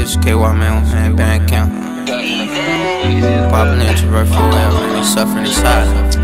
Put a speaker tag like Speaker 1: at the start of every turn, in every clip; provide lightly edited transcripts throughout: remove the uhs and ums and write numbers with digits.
Speaker 1: This KY man, bank account. Poppin' introvert for whatever, suffering inside.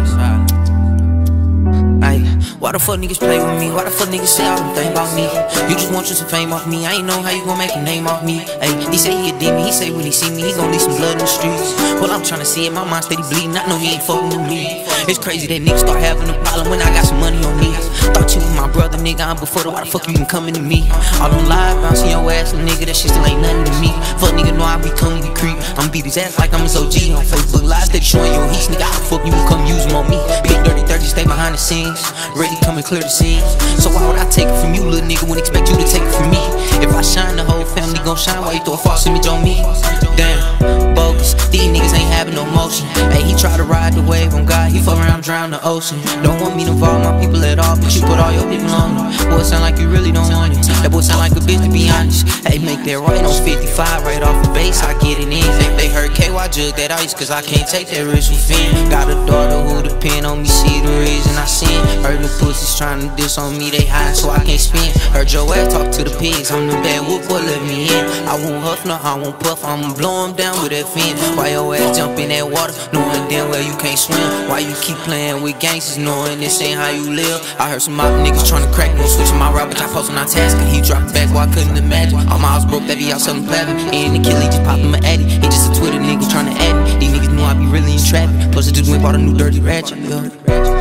Speaker 1: Why the fuck niggas play with me? Why the fuck niggas say all them things about me? You just want some fame off me. I ain't know how you gon' make a name off me. Ay, he say he a demon. He say when he see me, he gon' leave some blood in the streets. Well, I'm tryna see it. My mind steady bleeding. I know he ain't fucking with me. It's crazy that niggas start having a problem when I got some money on me. Thought you was my brother, nigga. I'm before the. Why the fuck you been coming to me? All on live, bouncing your ass, nigga. That shit still ain't nothing to me. Fuck nigga, know I be coming to creep. I'ma beat his ass like I'm his OG on Facebook Live. Steady showing your heat, nigga. How the fuck you come use him on me? Big dirty 30, stay behind the scenes. Ready, come and clear the scene. So why would I take it from you, little nigga, when expect you to take it from me? If I shine, the whole family gon' shine. Why you throw a false image on me? Damn, bogus. These niggas ain't having no motion. Hey, he try to ride the wave on God. He fuck around, drown the ocean. Don't want me to involve my people at all, but you put all your people on it. Boy, it sound like you really don't want it. That boy sound like a bitch, to be honest. Hey, make that right on 55, right off the base. I get it in. They heard KY jug that ice, cause I can't take that risk with Finn. Got a daughter who depend on me, see the reason I sin. Heard the pussies trying to diss on me, they hide so I can't spin. Heard your ass talk to the pigs, I'm the bad wolf, boy, let me in. I won't huff, no, I won't puff, I'ma blow him down with that fin. Why your ass jump in that water, knowing damn well you can't swim? Why you keep playing with gangsters, knowing this ain't how you live? I heard some mob niggas trying to crack me, switching my route, but I post when I task it. He dropped back, well I couldn't imagine. All my house broke, that be out selling platinum. And the killer, he just popped him an addy. He just a Twitter nigga trying to add me. These niggas knew I be really in traffic. Plus I just went bought a new dirty ratchet, yeah.